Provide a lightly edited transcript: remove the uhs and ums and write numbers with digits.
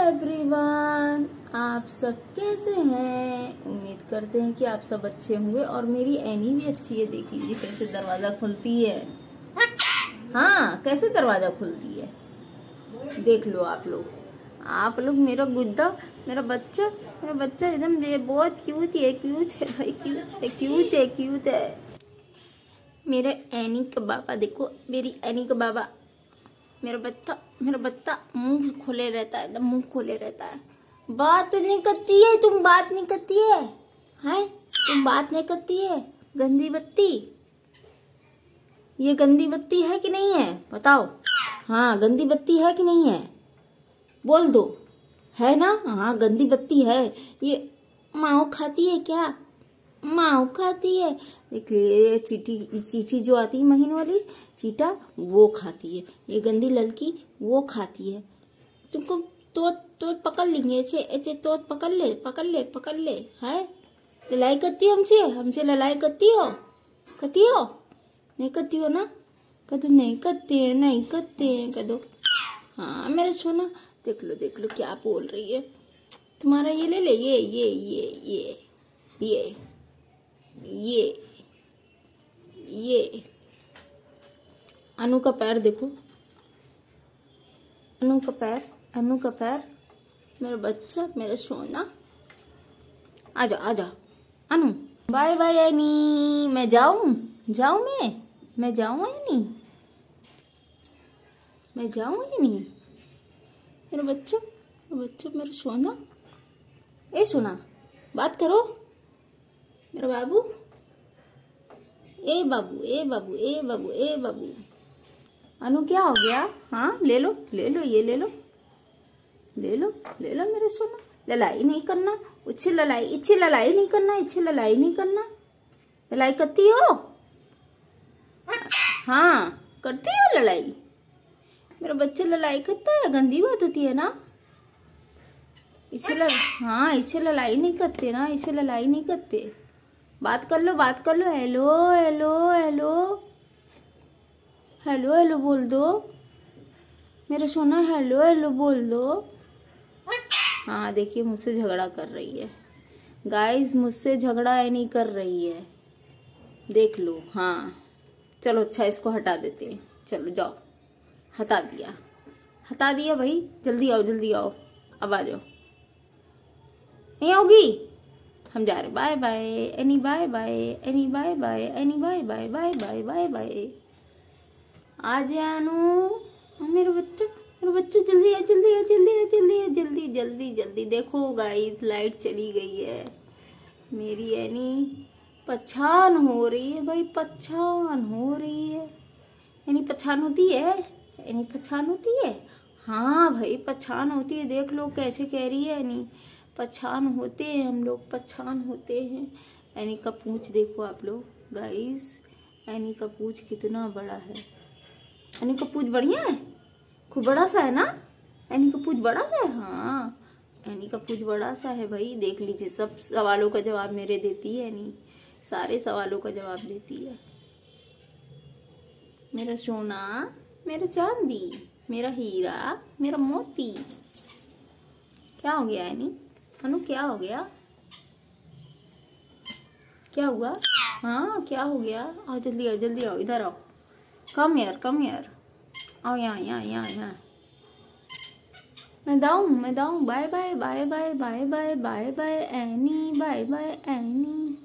Everyone, आप सब कैसे हैं। उम्मीद करते हैं कि आप सब अच्छे होंगे और मेरी एनी भी अच्छी है। देख लीजिए कैसे दरवाजा खुलती है। हाँ, कैसे दरवाजा खुलती है देख लो आप लोग। मेरा गुड्डा, मेरा बच्चा एकदम ये बहुत क्यूट है भाई, क्यूट है। मेरे एनी का बाबा देखो, मेरी एनी का बाबा, मेरा बच्चा मुंह खोले रहता है, एकदम मुंह खोले रहता है। बात नहीं करती है, तुम बात नहीं करती है, हैं? तुम बात नहीं करती है। गंदी बत्ती, ये गंदी बत्ती है कि नहीं है बताओ। हाँ, गंदी बत्ती है कि नहीं है, बोल दो। है ना? हाँ, गंदी बत्ती है। ये माओ खाती है क्या? माओ खाती है। देखिए चीटी जो आती है महीन वाली चीटा, वो खाती है। ये गंदी लड़की वो खाती है। तुमको तो पकड़ लेंगे, ऐसे तो पकड़ ले है। लड़ाई करती हो हमसे लड़ाई करती हो नहीं करती हो ना? कदो नहीं करते हैं कदो। हाँ मेरे सोना, देख लो क्या बोल रही है। तुम्हारा ये ले ले, ये अनु का पैर देखो, अनु का पैर। मेरा बच्चा, मेरा सोना, आजा अनु। बाय बाय एनी, मैं जाऊं मैं जाऊं एनी। मेरा बच्चा, मेरा सोना। ए सोना, बात करो मेरा बाबू। ए बाबू। अनु क्या हो गया? हाँ, ले लो ये ले लो मेरे सोना। लड़ाई नहीं करना, इच्छे लड़ाई नहीं करना। लड़ाई करती हो? हाँ, करती हो लड़ाई? मेरा बच्चा लड़ाई करता है, गंदी बात होती है ना। इसे लड़ाई नहीं करते ना, इसे लड़ाई नहीं करते। बात कर लो। हेलो बोल दो मेरे सोना। हेलो बोल दो। हाँ देखिए, मुझसे झगड़ा कर रही है गाइस, मुझसे झगड़ा नहीं कर रही है, देख लो। हाँ चलो, अच्छा इसको हटा देते हैं। चलो जाओ, हटा दिया भाई। जल्दी आओ, अब आ जाओ। नहीं आओगी? हम जा रहे। Bye bye Annie, bye bye Annie. आ जानो मेरा बच्चा, जल्दी। देखो गाइस, लाइट चली गई है। मेरी एनी परेशान हो रही है भाई, एनी परेशान होती है। हाँ भाई, परेशान होती है। देख लो कैसे कह रही है एनी, परेशान होते हैं हम लोग, परेशान होते हैं। एनी का पूंछ देखो आप लोग गाइस, एनी का पूंछ कितना बड़ा है। एनी का पूंछ बढ़िया है, खूब बड़ा सा है ना। एनी का पूंछ बड़ा सा है। हाँ, एनी का पूंछ बड़ा सा है भाई। देख लीजिए, सब सवालों का जवाब मेरे देती है एनी, सारे सवालों का जवाब देती है। मेरा सोना, मेरा चांदी, मेरा हीरा, मेरा मोती। क्या हो गया एनी? अनु क्या हो गया? क्या हुआ? हाँ, क्या हो गया? आओ जल्दी आओ, इधर आओ। Come here. आओ यहाँ। मैं दाऊं। Bye bye Annie, bye bye any.